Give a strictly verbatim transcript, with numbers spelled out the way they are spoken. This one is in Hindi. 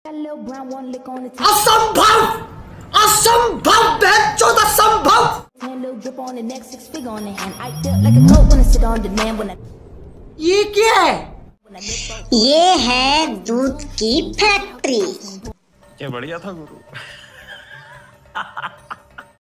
असंभव, असंभव, बेचौद असंभव। ये क्या है? ये है दूध की फैक्ट्री। क्या बढ़िया था गुरु।